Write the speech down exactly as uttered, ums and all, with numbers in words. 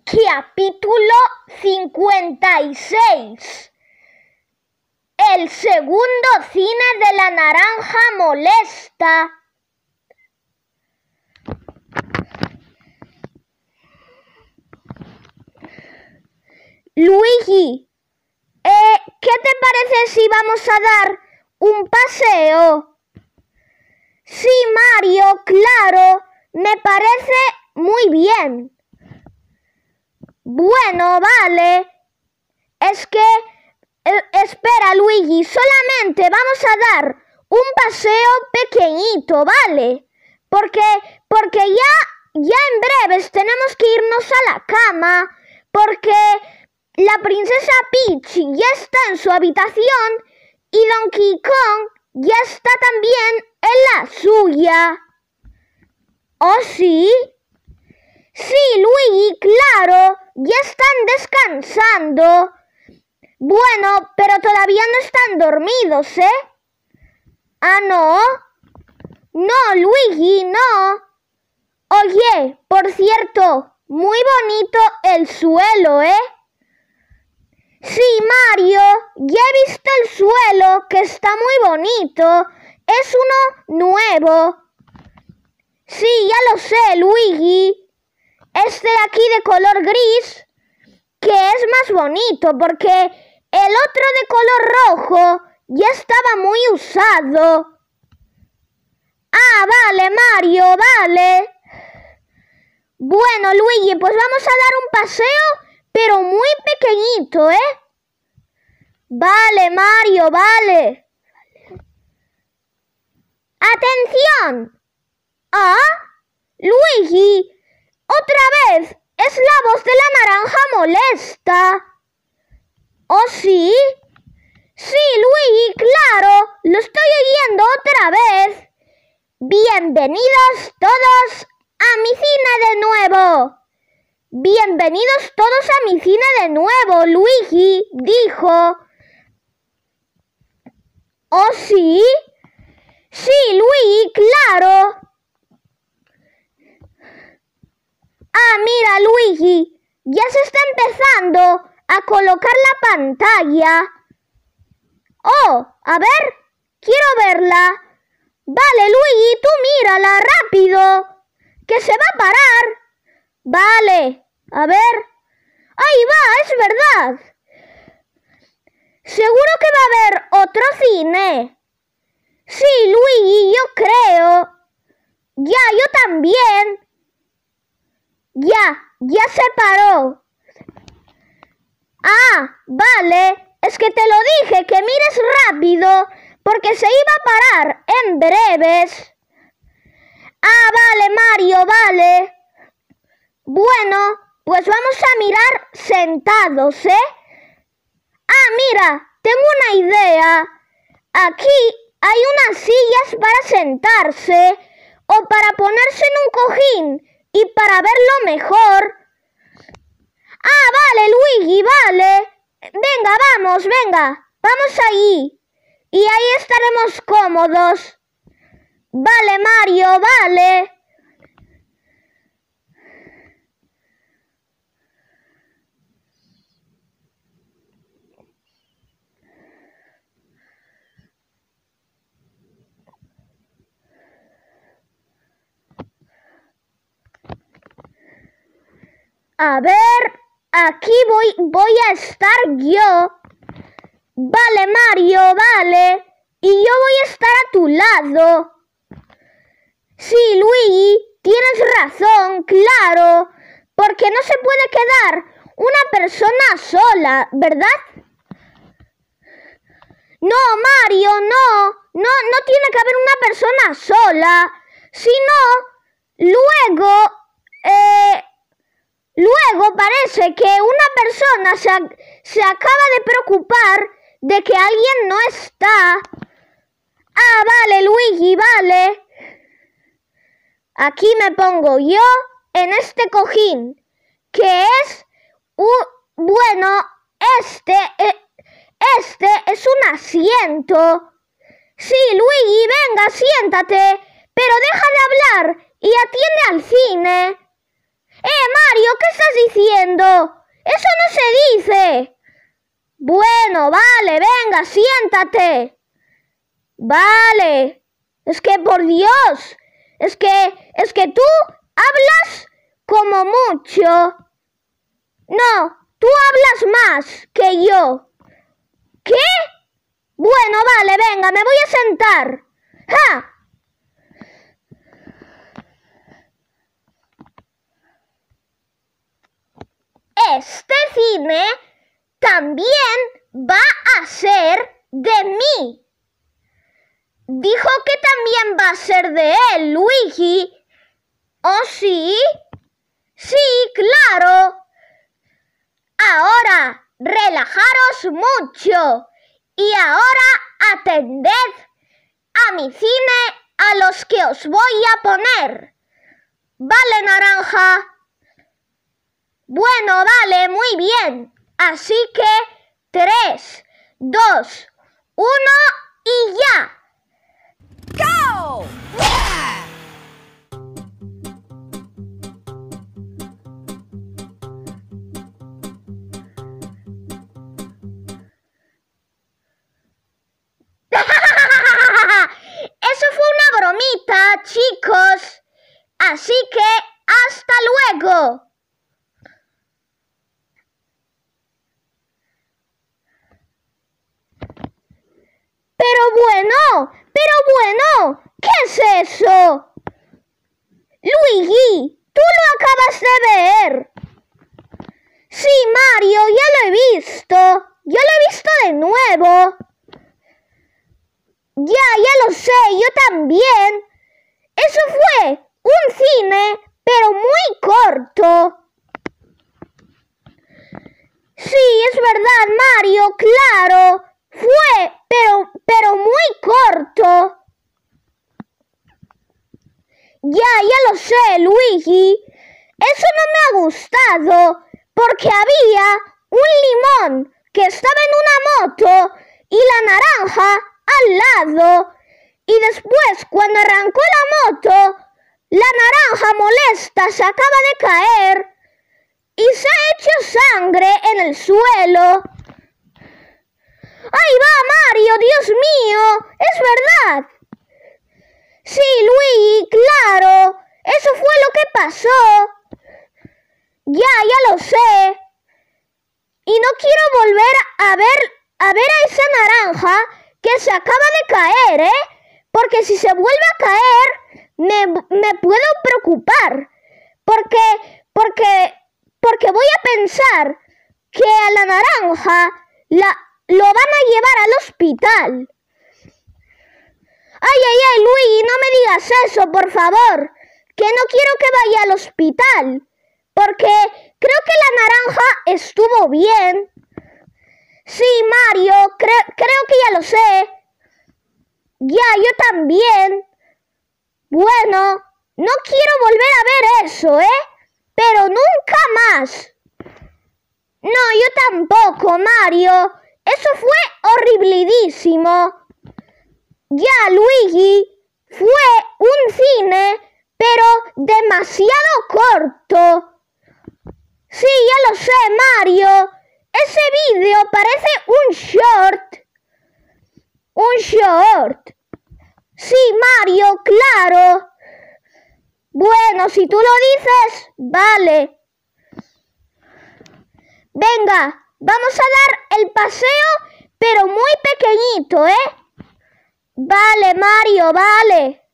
Capítulo cincuenta y seis. El segundo cine de la naranja molesta. Luigi, eh, ¿qué te parece si vamos a dar un paseo? Sí, Mario, claro, me parece muy bien. Bueno, vale. Es que... Eh, espera, Luigi, solamente vamos a dar un paseo pequeñito, ¿vale? Porque, porque ya, ya en breves tenemos que irnos a la cama, porque la princesa Peach ya está en su habitación y Donkey Kong ya está también en la suya. ¿Oh, sí? Sí, Luigi, claro, ya están descansando. Bueno, pero todavía no están dormidos, ¿eh? ¿Ah, no? No, Luigi, no. Oye, por cierto, muy bonito el suelo, ¿eh? Sí, Mario, ya he visto el suelo, que está muy bonito. Es uno nuevo. Sí, ya lo sé, Luigi. Este de aquí de color gris, que es más bonito, porque el otro de color rojo ya estaba muy usado. Ah, vale, Mario, vale. Bueno, Luigi, pues vamos a dar un paseo, pero muy pequeñito, ¿eh? Vale, Mario, vale. ¡Atención! Ah, Luigi, otra vez, es la voz de la naranja molesta. ¿Oh, sí? Sí, Luigi, claro, lo estoy oyendo otra vez. Bienvenidos todos a mi cine de nuevo. Bienvenidos todos a mi cine de nuevo, Luigi dijo. ¿Oh, sí? Sí, Luigi, claro. Ah, mira, Luigi, ya se está empezando a colocar la pantalla. Oh, a ver, quiero verla. Vale, Luigi, tú mírala rápido, que se va a parar. Vale, a ver. Ahí va, es verdad. Seguro que va a haber otro cine. Sí, Luigi, yo creo. Ya, yo también. Ya, ya se paró. Ah, vale, es que te lo dije, que mires rápido, porque se iba a parar en breves. Ah, vale, Mario, vale. Bueno, pues vamos a mirar sentados, ¿eh? Ah, mira, tengo una idea. Aquí hay unas sillas para sentarse o para ponerse en un cojín y para verlo mejor. Ah, vale, Luigi, vale. Venga, vamos, venga, vamos allí. Y ahí estaremos cómodos. Vale, Mario, vale. A ver, aquí voy, voy a estar yo. Vale, Mario, vale. Y yo voy a estar a tu lado. Sí, Luigi, tienes razón, claro. Porque no se puede quedar una persona sola, ¿verdad? No, Mario, no. No, no tiene que haber una persona sola. Si no, luego... Eh, Luego parece que una persona se, se acaba de preocupar de que alguien no está. Ah, vale, Luigi, vale. Aquí me pongo yo en este cojín, que es un... Bueno, este, eh, este es un asiento. Sí, Luigi, venga, siéntate, pero deja de hablar y atiende al cine. ¡Eh, Mario! ¿Qué estás diciendo? ¡Eso no se dice! Bueno, vale, venga, siéntate. Vale. Es que, por Dios, es que, es que tú hablas como mucho. No, tú hablas más que yo. ¿Qué? Bueno, vale, venga, me voy a sentar. ¡Ja! Este cine también va a ser de mí. Dijo que también va a ser de él, Luigi. ¿Oh, sí? Sí, claro. Ahora, relajaros mucho y ahora atended a mi cine a los que os voy a poner. ¿Vale, naranja? Bueno, vale, muy bien. Así que tres, dos, uno y ya. ¡Go! Yeah! Eso fue una bromita, chicos. Así que hasta luego. Pero bueno, pero bueno, ¿qué es eso? Luigi, tú lo acabas de ver. Sí, Mario, ya lo he visto. Ya lo he visto de nuevo. Ya, ya lo sé, yo también. Eso fue un cine, pero muy corto. Sí, es verdad, Mario, claro. Fue, pero, pero muy corto. Ya, ya lo sé, Luigi. Eso no me ha gustado, porque había un limón que estaba en una moto y la naranja al lado. Y después, cuando arrancó la moto, la naranja molesta se acaba de caer y se ha hecho sangre en el suelo. ¡Ahí va, Mario! ¡Dios mío! ¡Es verdad! Sí, Luigi, claro. Eso fue lo que pasó. Ya, ya lo sé. Y no quiero volver a ver a ver a esa naranja que se acaba de caer, ¿eh? Porque si se vuelve a caer, me, me puedo preocupar. Porque, porque, porque voy a pensar que a la naranja la, lo van a llevar al hospital. Ay, ay, ay, Luigi, no me digas eso, por favor. Que no quiero que vaya al hospital. Porque creo que la naranja estuvo bien. Sí, Mario, cre creo que ya lo sé. Ya, yo también. Bueno, no quiero volver a ver eso, ¿eh? Pero nunca más. No, yo tampoco, Mario. Eso fue horriblísimo. Ya, Luigi, fue un cine, pero demasiado corto. Sí, ya lo sé, Mario. Ese vídeo parece un short. Un short. Sí, Mario, claro. Bueno, si tú lo dices, vale. Venga, vamos a dar el paseo, pero muy pequeñito, ¿eh? Vale, Mario, vale.